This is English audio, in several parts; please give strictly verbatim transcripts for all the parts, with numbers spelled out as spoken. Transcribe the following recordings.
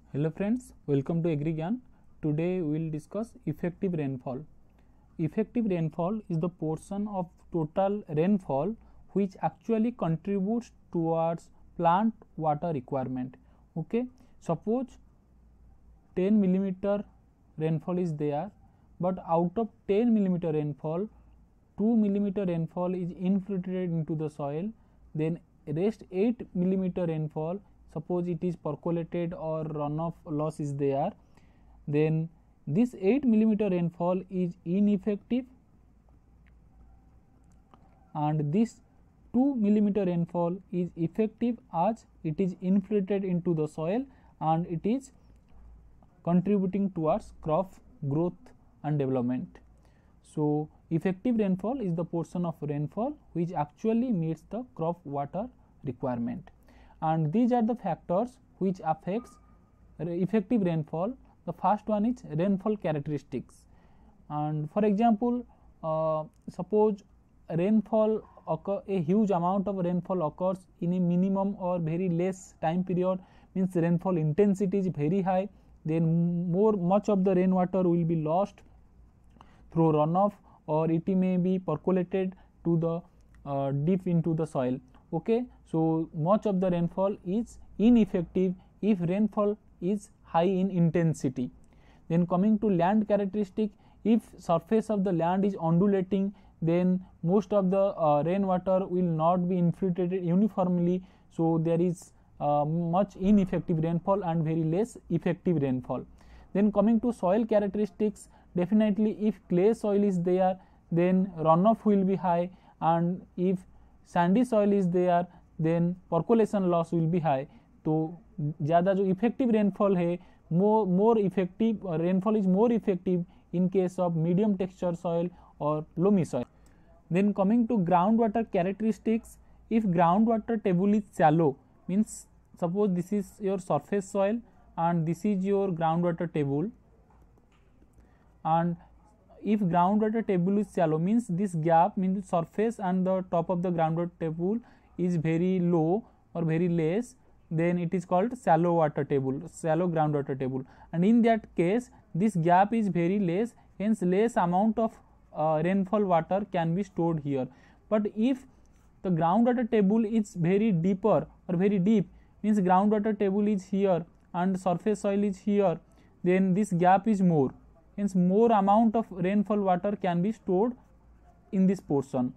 Hello friends, welcome to AgriGyan. Today we will discuss effective rainfall. Effective rainfall is the portion of total rainfall which actually contributes towards plant water requirement. Okay, suppose ten millimeter rainfall is there, but out of ten millimeter rainfall, two millimeter rainfall is infiltrated into the soil, then rest eight millimeter rainfall, suppose it is percolated or runoff loss is there, then this eight millimeter rainfall is ineffective and this two millimeter rainfall is effective as it is infiltrated into the soil and it is contributing towards crop growth and development. So, effective rainfall is the portion of rainfall which actually meets the crop water requirement, and these are the factors which affects effective rainfall. The first one is rainfall characteristics, and for example, uh, suppose rainfall occur, a huge amount of rainfall occurs in a minimum or very less time period, means rainfall intensity is very high, then more much of the rainwater will be lost through runoff or it may be percolated to the uh, deep into the soil. Okay, so much of the rainfall is ineffective if rainfall is high in intensity. Then coming to land characteristic, if surface of the land is undulating, then most of the uh, rainwater will not be infiltrated uniformly, so there is uh, much ineffective rainfall and very less effective rainfall. Then coming to soil characteristics, definitely if clay soil is there, then runoff will be high, and if sandy soil is there, then percolation loss will be high. तो ज़्यादा जो effective rainfall है, more more effective rainfall is more effective in case of medium texture soil और loamy soil. Then coming to groundwater characteristics, if groundwater table is shallow, means suppose this is your surface soil and this is your groundwater table, and if groundwater table is shallow means this gap means surface and the top of the groundwater table is very low or very less, then it is called shallow water table, shallow groundwater table, and in that case this gap is very less, hence less amount of uh, rainfall water can be stored here. But if the groundwater table is very deeper or very deep, means groundwater table is here and surface soil is here, then this gap is more, hence more amount of rainfall water can be stored in this portion.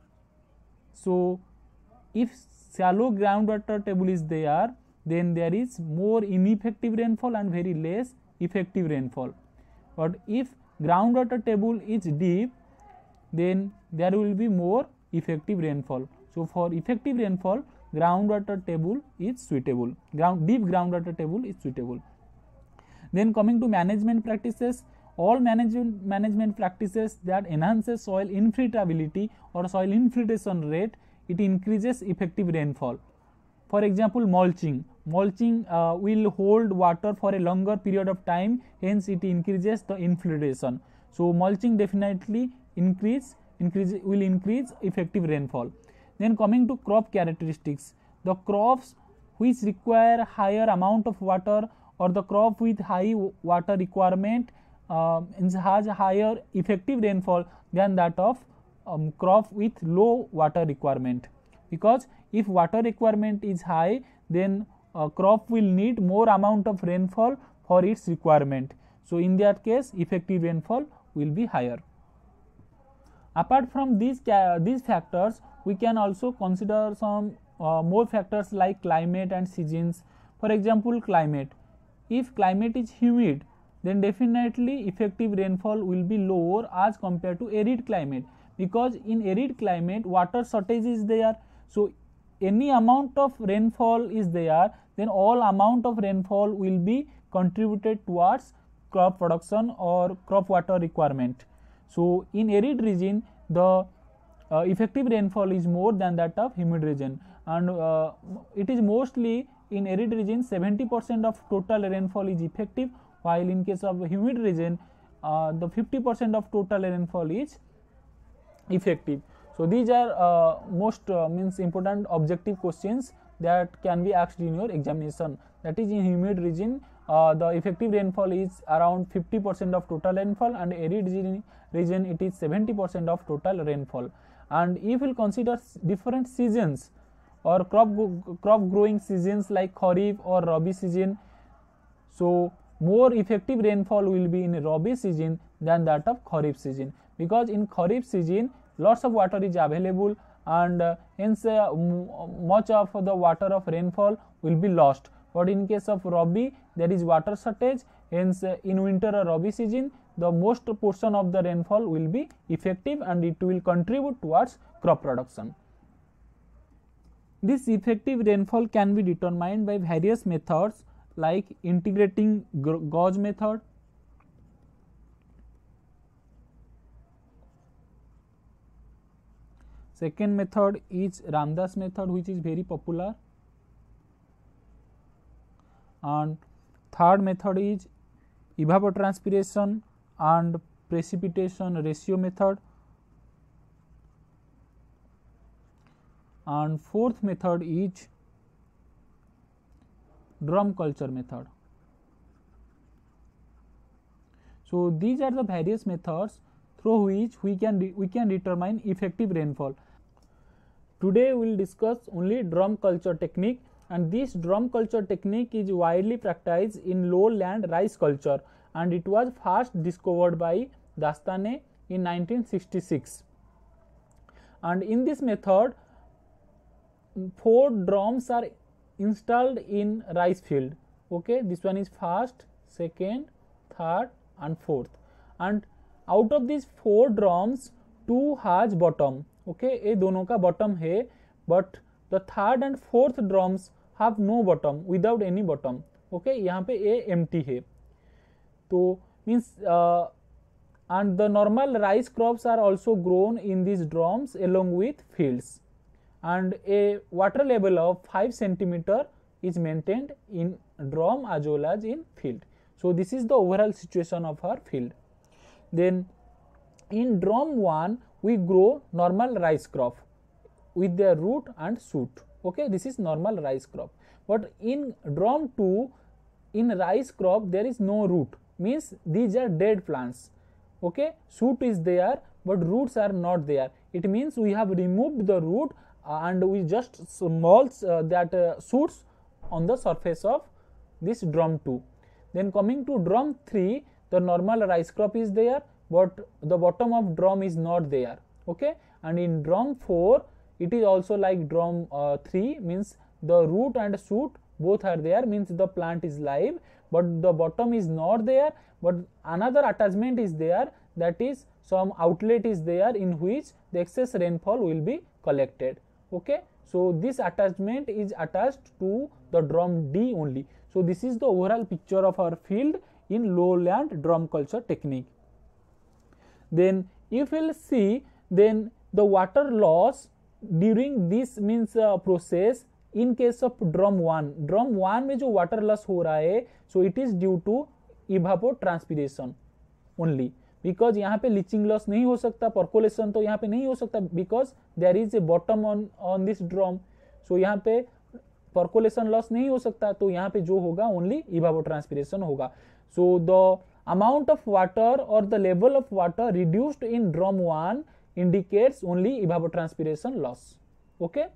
So, if shallow groundwater table is there, then there is more ineffective rainfall and very less effective rainfall. But if groundwater table is deep, then there will be more effective rainfall. So, for effective rainfall, groundwater table is suitable, ground deep groundwater table is suitable. Then coming to management practices, all management management practices that enhances soil infiltrability or soil infiltration rate, it increases effective rainfall. For example, mulching mulching uh, will hold water for a longer period of time, hence it increases the infiltration. So, mulching definitely increase increase will increase effective rainfall. Then coming to crop characteristics, the crops which require higher amount of water or the crop with high water requirement uh, has higher effective rainfall than that of um, crop with low water requirement, because if water requirement is high, then uh, crop will need more amount of rainfall for its requirement. So, in that case effective rainfall will be higher. Apart from these these factors, we can also consider some uh, more factors like climate and seasons. For example, climate, if climate is humid, then definitely effective rainfall will be lower as compared to arid climate, because in arid climate water shortage is there. So, any amount of rainfall is there, then all amount of rainfall will be contributed towards crop production or crop water requirement. So, in arid region the uh, effective rainfall is more than that of humid region, and uh, it is mostly in arid region seventy percent of total rainfall is effective, while in case of humid region uh, the fifty percent of total rainfall is effective. So, these are uh, most uh, means important objective questions that can be asked in your examination, that is in humid region uh, the effective rainfall is around fifty percent of total rainfall, and arid region, region it is seventy percent of total rainfall. And if we consider different seasons or crop crop growing seasons like Kharif or Rabi season, so more effective rainfall will be in Rabi season than that of Kharif season, because in Kharif season lots of water is available, and uh, hence uh, much of the water of rainfall will be lost. But in case of Rabi there is water shortage, hence uh, in winter or Rabi season the most portion of the rainfall will be effective and it will contribute towards crop production. This effective rainfall can be determined by various methods like integrating gauge method, second method is Ramdas method, which is very popular, and third method is evapotranspiration and precipitation ratio method, and fourth method is drum culture method. So these are the various methods through which we can we can determine effective rainfall. Today we will discuss only drum culture technique, and this drum culture technique is widely practiced in lowland rice culture, and it was first discovered by Dastane in nineteen sixty-six. And in this method four drums are installed in rice field. Okay, this one is first, second, third and fourth, and out of these four drums two has bottom. Okay, ये दोनों का bottom है, but the third and fourth drums have no bottom, without any bottom. Okay, यहाँ पे ये empty है, तो means uh, and the normal rice crops are also grown in these drums along with fields, and a water level of five centimeter is maintained in drum as well as in field. So this is the overall situation of our field. Then in drum one we grow normal rice crop with their root and shoot. Okay, this is normal rice crop. But in drum two, in rice crop there is no root, means these are dead plants. Okay, shoot is there but roots are not there. It means we have removed the root and we just small uh, that uh, shoots on the surface of this drum two. Then coming to drum three, the normal rice crop is there but the bottom of drum is not there. Okay, and in drum four it is also like drum uh, three, means the root and shoot both are there, means the plant is live but the bottom is not there, but another attachment is there, that is some outlet is there in which the excess rainfall will be collected. Okay, so this attachment is attached to the drum D only. So this is the overall picture of our field in lowland drum culture technique. Then if we will see, then the water loss during this means uh, process in case of drum one, drum one में जो water loss हो रहा है, so it is due to evapotranspiration only, because यहाँ पे leaching loss नहीं हो सकता, percolation तो यहाँ पे नहीं हो सकता, because there is a bottom on on this drum. So यहाँ पे percolation loss नहीं हो सकता, तो यहाँ पे जो होगा only evapotranspiration होगा. So the amount of water or the level of water reduced in drum one indicates only evapotranspiration loss. Okay,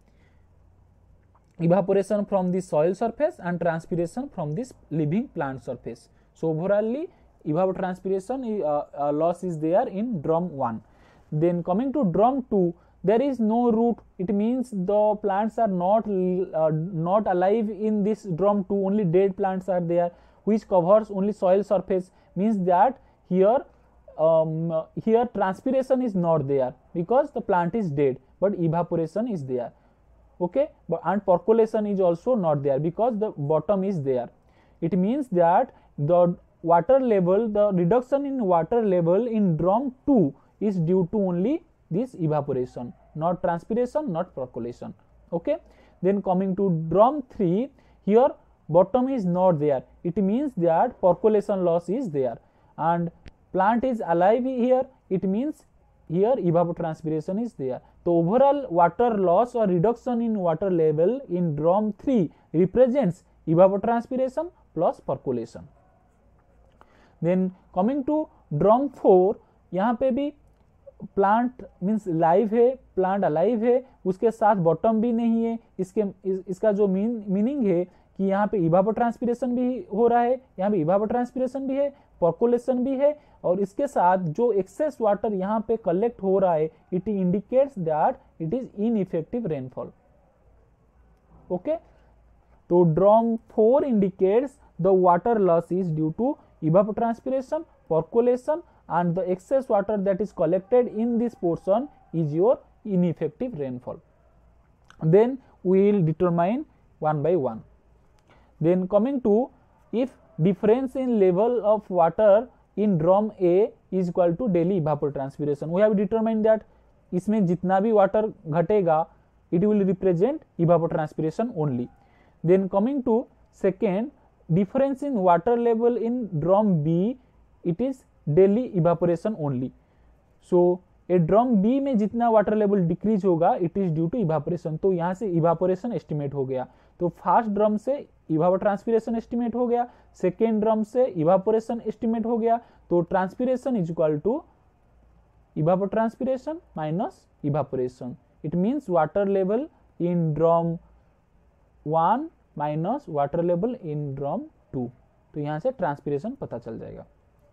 evaporation from the soil surface and transpiration from this living plant surface. So overall evapotranspiration uh, uh, loss is there in drum one. Then coming to drum two, there is no root, it means the plants are not uh, not alive in this drum two, only dead plants are there which covers only soil surface, means that here um, here transpiration is not there because the plant is dead, but evaporation is there. Okay, but and percolation is also not there because the bottom is there. It means that the water level, the reduction in water level in drum two is due to only this evaporation, not transpiration, not percolation. Okay, then coming to drum three, here bottom is not there, it means that percolation loss is there and plant is alive here, it means here evapotranspiration is there. So overall water loss or reduction in water level in drum three represents evapotranspiration, plus percolation. Then coming to drum four, यहाँ पे भी plant means live है, plant alive है, उसके साथ bottom भी नहीं है. इसके इस, इसका जो मीन मीनिंग है कि यहाँ पे इवापोट्रांसपिरेशन भी हो रहा है, यहाँ पे इवापोट्रांसपिरेशन भी है, परकोलेशन भी है, और इसके साथ जो एक्सेस वाटर यहाँ पे कलेक्ट हो रहा है, it indicates that it is ineffective rainfall. Okay, तो drum four indicates the water loss is due to evapotranspiration, percolation, and the excess water that is collected in this portion is your ineffective rainfall. Then we will determine one by one. Then coming to, if difference in level of water in drum A is equal to daily evapotranspiration, we have determined that इसमें जितना भी water घटेगा it will represent evapotranspiration only. Then coming to second, difference in water level in drum B, it is daily evaporation only. So a drum B में जितना water level decrease होगा it is due to evaporation. तो यहाँ से evaporation estimate हो गया. तो first drum से evapotranspiration estimate हो गया, सेकेंड ड्रम से evaporation estimate हो गया. तो transpiration is equal to evapotranspiration minus evaporation. It means water level in drum one minus water level in drum two. तो यहाँ से ट्रांसपिरेशन पता चल जाएगा.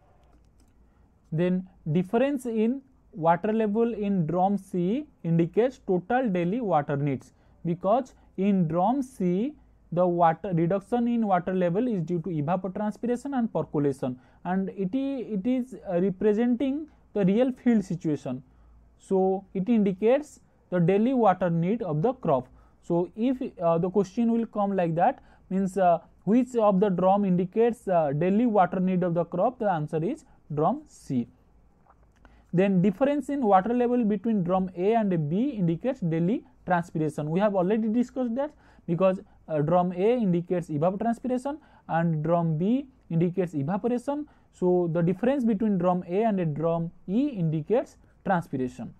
Then difference in water level in drum C indicates total daily water needs, because in drum C the water reduction in water level is due to evapotranspiration and percolation, and it is, it is uh, representing the real field situation. So it indicates the daily water need of the crop. So if uh, the question will come like that, means uh, which of the drum indicates uh, daily water need of the crop, the answer is drum C. Then difference in water level between drum A and B indicates daily transpiration. We have already discussed that, because uh, drum A indicates evapotranspiration and drum B indicates evaporation. So the difference between drum A and a drum E indicates transpiration.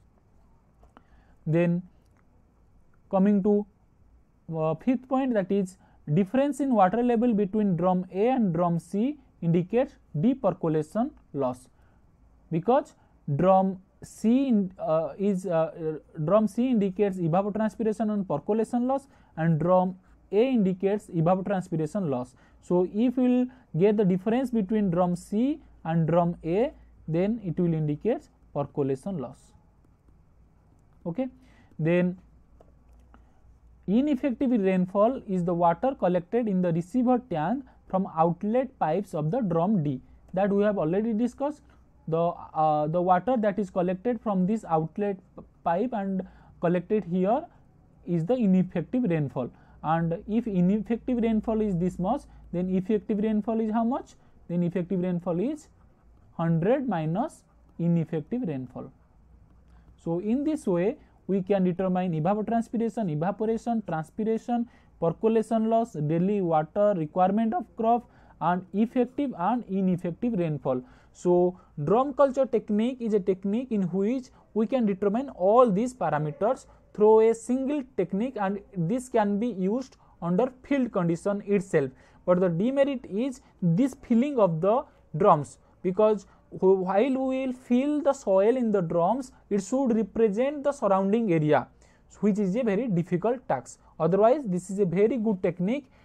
Then coming to uh, fifth point, that is difference in water level between drum A and drum C indicates depercolation loss, because drum C in, uh, is uh, uh, drum C indicates evapotranspiration and percolation loss, and drum A indicates evapotranspiration loss. So if we will get the difference between drum C and drum A, then it will indicate percolation loss. Okay. Then ineffective rainfall is the water collected in the receiver tank from outlet pipes of the drum D, that we have already discussed. The uh, the water that is collected from this outlet pipe and collected here is the ineffective rainfall, and if ineffective rainfall is this much, then effective rainfall is how much? Then effective rainfall is one hundred minus ineffective rainfall. So in this way we can determine evapotranspiration, evaporation, transpiration, percolation loss, daily water requirement of crop, and effective and ineffective rainfall. So drum culture technique is a technique in which we can determine all these parameters through a single technique, and this can be used under field condition itself. But the demerit is this filling of the drums, because while we will fill the soil in the drums, it should represent the surrounding area, which is a very difficult task. Otherwise this is a very good technique